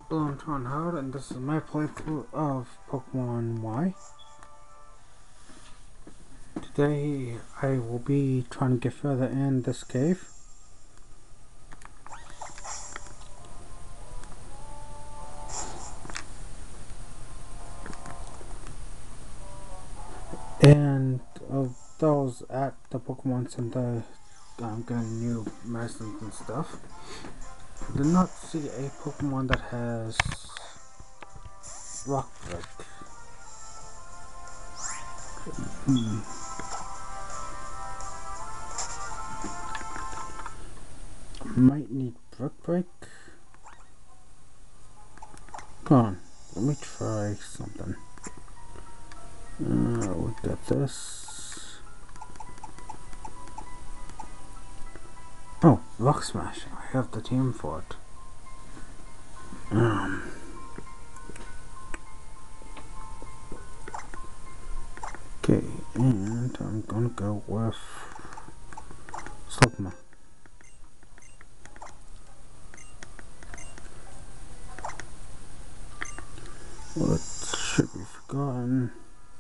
Hello, I'm Tron Howard, and this is my playthrough of Pokemon Y. Today, I will be trying to get further in this cave. And of those at the Pokemon Center, getting new medicines and stuff, I did not see a Pokemon that has Rock Break. Might need Brick Break. Come on, let me try something. We got this. Oh, Rock Smash. I have the team for it. Okay, and I'm gonna go with Slugma. What should be forgotten?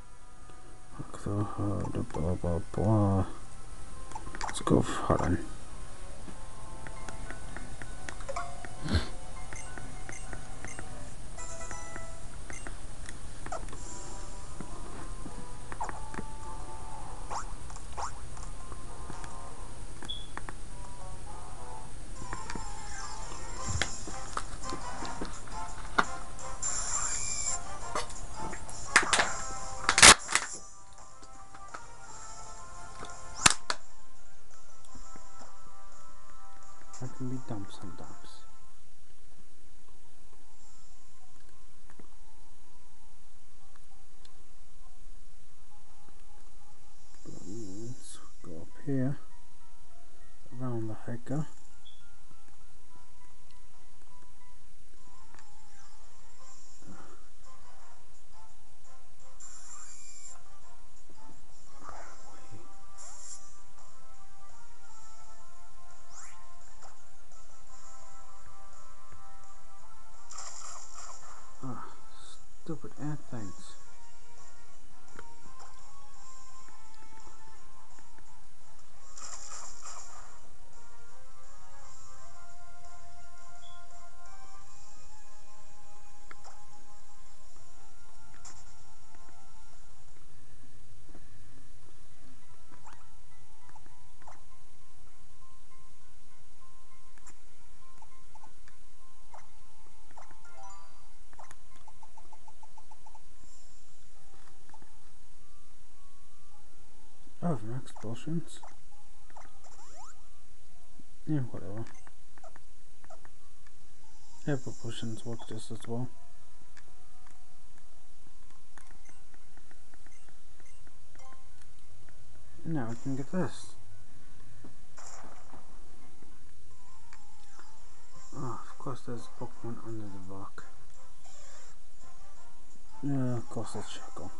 Blah blah blah. Let's go for Harden. I can be dumb sometimes. Let's go up here, around the hiker. Stupid ant things. Oh, max potions. Yeah, whatever. Hyper potions work just as well. And now we can get this. Oh, of course there's a Pokemon under the rock. Yeah, of course it's Shackle.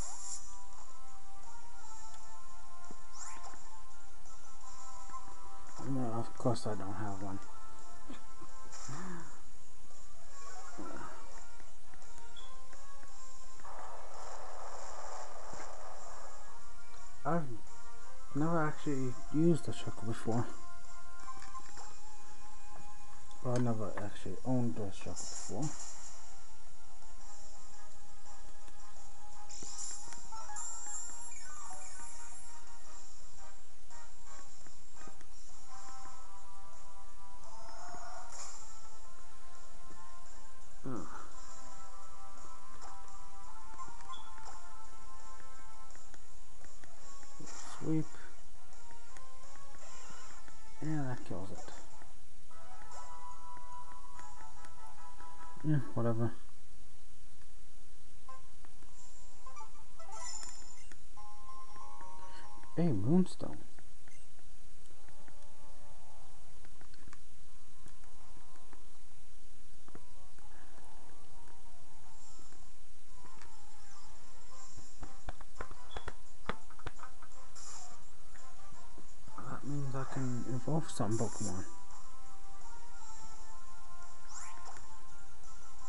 No, of course I don't have one. I've never actually used a Shackle before. Well, I never actually owned a Shackle before. Sweep. And that kills it. Yeah, whatever. A Moonstone. That means I can evolve some Pokemon.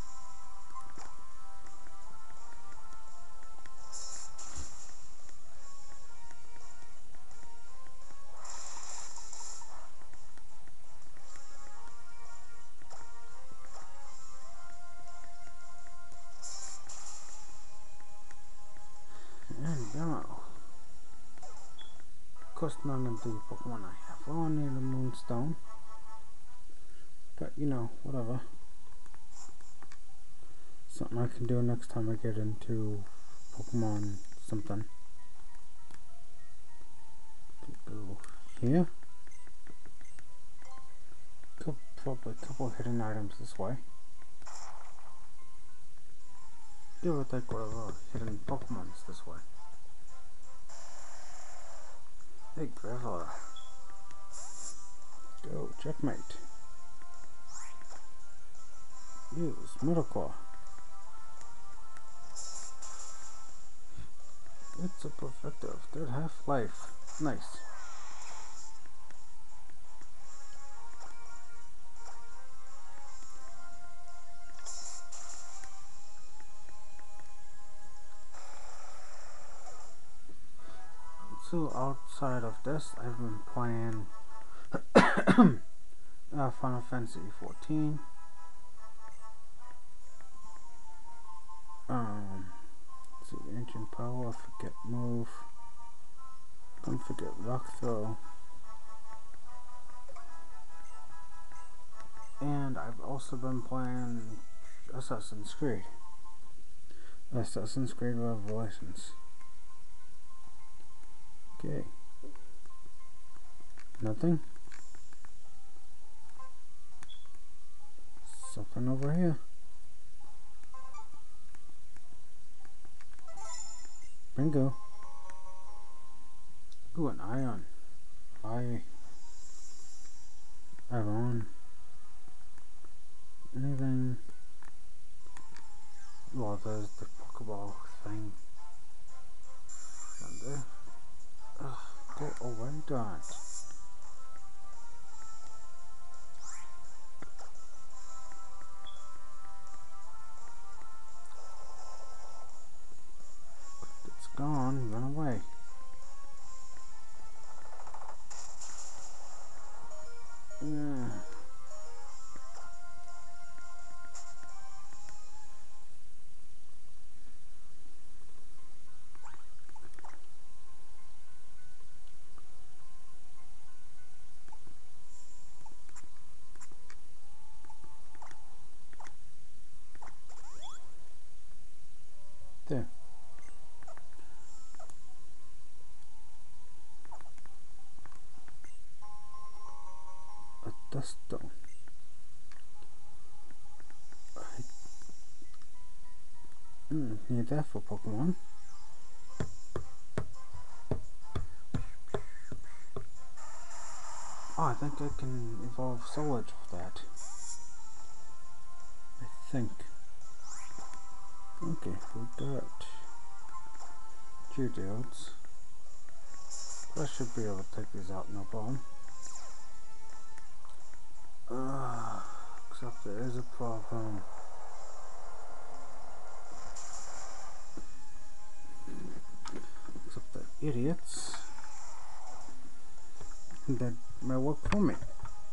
course, none of the Pokemon I have on need a Moonstone. But, you know, whatever. Something I can do next time I get into Pokemon something. Go here. Probably a couple hidden items this way. Give or take whatever hidden Pokemons this way. Hey, Graveler. Go, checkmate. Use Metal Claw. It's a Perfective. Third half life. Nice. So outside of this, I've been playing Final Fantasy 14. Let's see, Ancient Power, Forget Move, don't forget Rock Throw, and I've also been playing Assassin's Creed Revelations. Okay. Nothing. Something over here. Bingo. Ooh, an ion. Iron. Anything. Well, there's the Pokeball thing. Down there. Ugh, go away, don't. It's gone, run away. There. A dust stone. Need that for Pokemon. Oh, I think I can evolve Solage with that. I think. Okay, we got Geodudes. I should be able to take these out, no problem. Except there is a problem. Except the idiots that may work for me.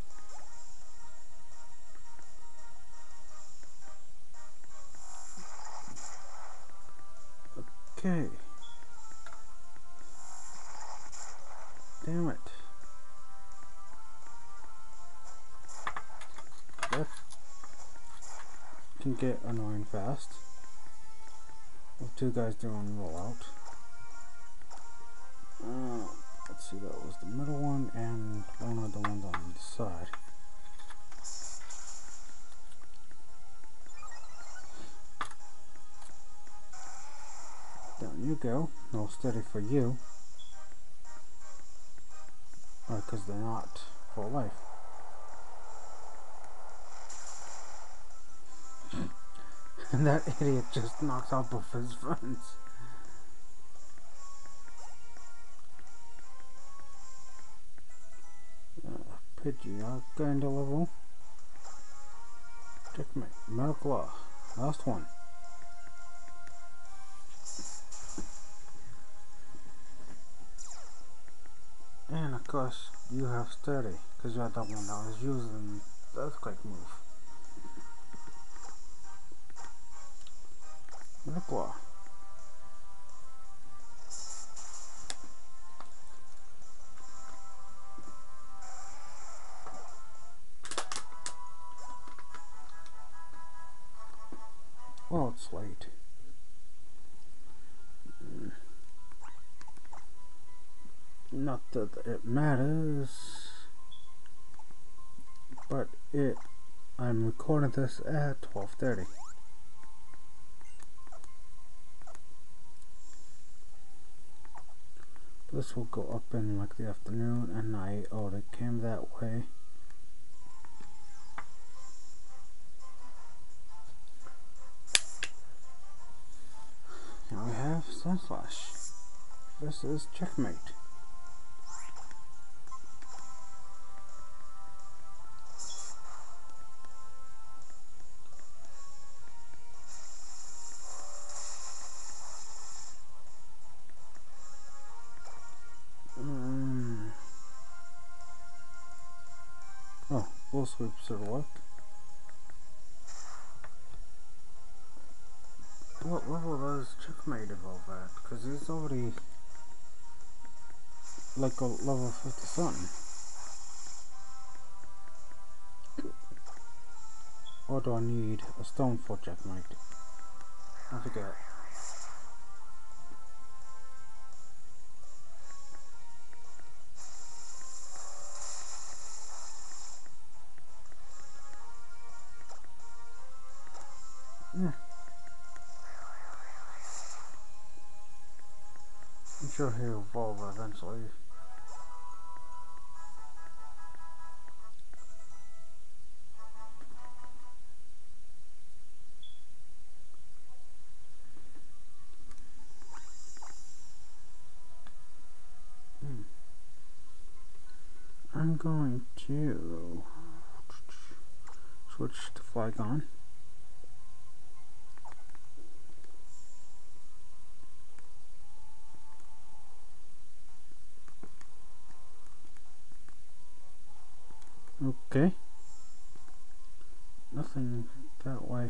Okay. Damn it. That can get annoying fast. With two guys doing rollout. Let's see, that was the middle one and one of the ones on the side. Down you go. No steady for you. Because they're not for life. And that idiot just knocks out both his friends. Pidgeot going to level. Checkmate. Metal Claw. Last one. And of course, you have Sturdy, because you're the one that was using the Earthquake move. Metal Claw. Well, it's late. Not that it matters, but I'm recording this at 12:30. This will go up in like the afternoon and night. Oh, they came that way. Now we have Sunslash versus Checkmate. Oh, full sweep should work. What level does Checkmate evolve at? Because he's already like a level 50 something. Or do I need a stone for Checkmate? I forget. Yeah. I'm sure he'll evolve eventually. I'm going to switch to Flygon. Okay. Nothing that way.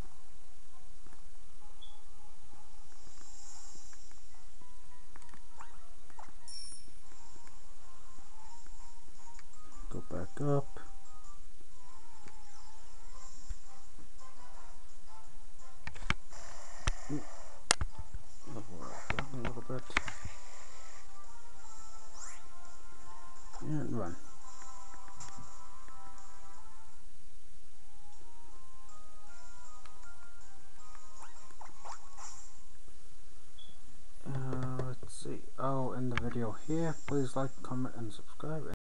Go back up. Level up a little bit. And run. Let's see. I'll end the video here. Please like, comment, and subscribe.